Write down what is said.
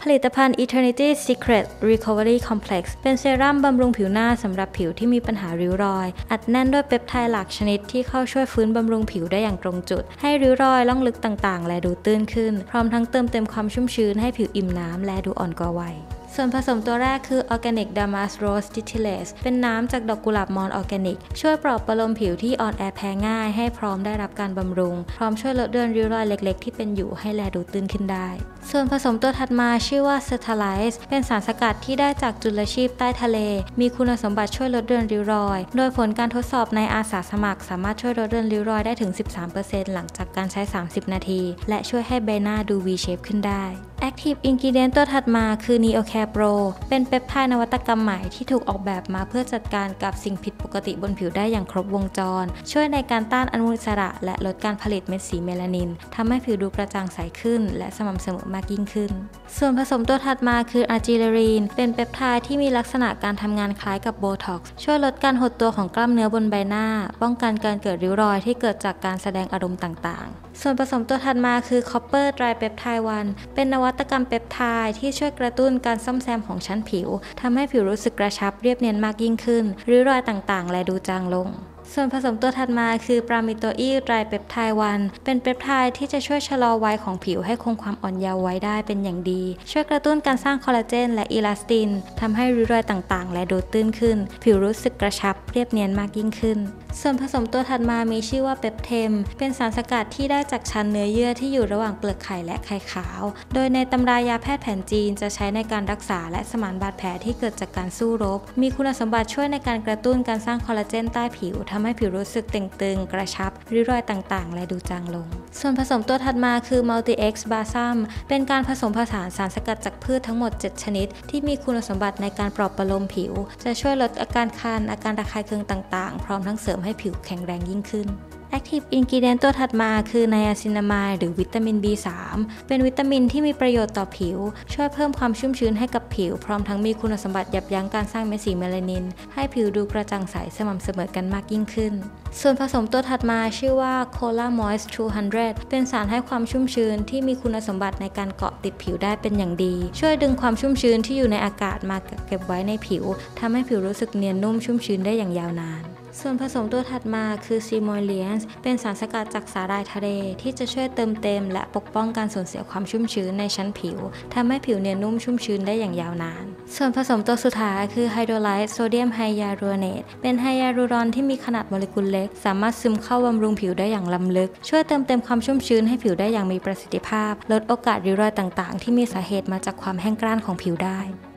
ลิตภัณฑ์ Eternity Secret Recovery Complex เป็นเซรั่มบำรุงผิวหน้าสำหรับผิวที่มีปัญหาริ้วรอยอัดแน่นด้วยเปปไทด์หลากชนิดที่เข้าช่วยฟื้นบำรุงผิวได้อย่างตรงจุดให้ริ้วรอยล่องลึกต่างๆและดูตื้นขึ้นพร้อมทั้งเติมเต็มความชุ่มชื้นให้ผิวอิ่มน้ำและดูอ่อนกว่าวัยส่วนผสมตัวแรกคือ Organic Damask Rose Distillate เป็นน้ำจากดอกกุหลาบมอนออร์แกนิกช่วยปลอบประโลมผิวที่อ่อนแอแพ้ง่ายให้พร้อมได้รับการบำรุงพร้อมช่วยลดเลือนริ้วรอยเล็กๆที่เป็นอยู่ให้แลดูตื้นขึ้นได้ส่วนผสมตัวถัดมาชื่อว่า Sterilize เป็นสารสกัดที่ได้จากจุลชีพใต้ทะเลมีคุณสมบัติช่วยลดเลือนริ้วรอยโดยผลการทดสอบในอาสาสมัครสามารถช่วยลดเลือนริ้วรอยได้ถึง 13% หลังจากการใช้ 30 นาทีและช่วยให้ใบหน้าดู V shape ขึ้นได้ Active Ingredient ตัวถัดมาคือ NeoCare Pro เป็นเปปไทด์นวัตกรรมใหม่ที่ถูกออกแบบมาเพื่อจัดการกับสิ่งผิดปกติบนผิวได้อย่างครบวงจรช่วยในการต้านอนุมูลอิสระและลดการผลิตเม็ดสีเมลานินทำให้ผิวดูกระจ่างใสขึ้นและสม่ำเสมอมากยิ่งขึ้นส่วนผสมตัวถัดมาคือ Argireline เป็นเปปไทด์ที่มีลักษณะการทำงานคล้ายกับโบท็อกซ์ช่วยลดการหดตัวของกล้ามเนื้อบนใบหน้าป้องกันการเกิดริ้วรอยที่เกิดจากการแสดงอารมณ์ต่างๆส่วนผสมตัวถัดมาคือ Copper Tripeptide 1เป็นนวัตกรรมเปปไทด์ที่ช่วยกระตุ้นการซ่อมแซมของชั้นผิวทำให้ผิวรู้สึกกระชับเรียบเนียนมากยิ่งขึ้นริ้วรอยต่างๆและดูจางลงส่วนผสมตัวถัดมาคือ Pramitoyl Tripeptide 1เป็นเปปไทด์ที่จะช่วยชะลอวัยของผิวให้คงความอ่อนเยาว์ไว้ได้เป็นอย่างดีช่วยกระตุ้นการสร้างคอลลาเจนและอิลาสตินทำให้ริ้วรอยต่างๆและดูตื้นขึ้นผิวรู้สึกกระชับเรียบเนียนมากยิ่งขึ้นส่วนผสมตัวถัดมามีชื่อว่าเปปเทมเป็นสารสกัดที่ได้จากชั้นเนื้อเยื่อที่อยู่ระหว่างเปลือกไข่และไข่ขาวโดยในตำรายาแพทย์แผนจีนจะใช้ในการรักษาและสมานบาดแผลที่เกิดจากการสู้รบมีคุณสมบัติช่วยในการกระตุ้นการสร้างคอลลาเจนใต้ผิวทำให้ผิวรู้สึกเต่งตึงกระชับริ้วรอยต่างๆและดูจางลงส่วนผสมตัวถัดมาคือ Multi-X Balsam เป็นการผสมผสานสารสกัดจากพืชทั้งหมด7ชนิดที่มีคุณสมบัติในการปลอบประโลมผิวจะช่วยลดอาการคันอาการระคายเคืองต่างๆพร้อมทั้งเสริมให้ผิวแข็งแรงยิ่งขึ้น Active Ingredient ตัวถัดมาคือ Niacinamide หรือวิตามิน B3 เป็นวิตามินที่มีประโยชน์ต่อผิวช่วยเพิ่มความชุ่มชื้นให้กับผิวพร้อมทั้งมีคุณสมบัติยับยั้งการสร้างเม็ดสีเมลานินให้ผิวดูกระจ่างใสสม่ำเสมอกันมากยิ่งขึ้นส่วนผสมตัวถัดมาชื่อว่า Cola Moist 200 เป็นสารให้ความชุ่มชื้นที่มีคุณสมบัติในการเกาะติดผิวได้เป็นอย่างดีช่วยดึงความชุ่มชื้นที่อยู่ในอากาศมาเก็บไว้ในผิวทำให้ผิวรู้สึกเนียนนุ่มชุ่มชื้นได้อย่างยาวนานส่วนผสมตัวถัดมาคือ Simoleons เป็นสารสกัดจากสาหร่ายทะเลที่จะช่วยเติมเต็มและปกป้องการสูญเสียความชุ่มชื้นในชั้นผิวทำให้ผิวเนียนนุ่มชุ่มชื้นได้อย่างยาวนานส่วนผสมตัวสุดท้ายคือ Hydrolyzed Sodium Hyaluronate เป็นไฮยาลูรอนที่มีขนาดโมเลกุลเล็กสามารถซึมเข้าบำรุงผิวได้อย่างล้ำลึกช่วยเติมเต็มความชุ่มชื้นให้ผิวได้อย่างมีประสิทธิภาพลดโอกาสริ้วรอยต่างๆที่มีสาเหตุมาจากความแห้งกร้านของผิวได้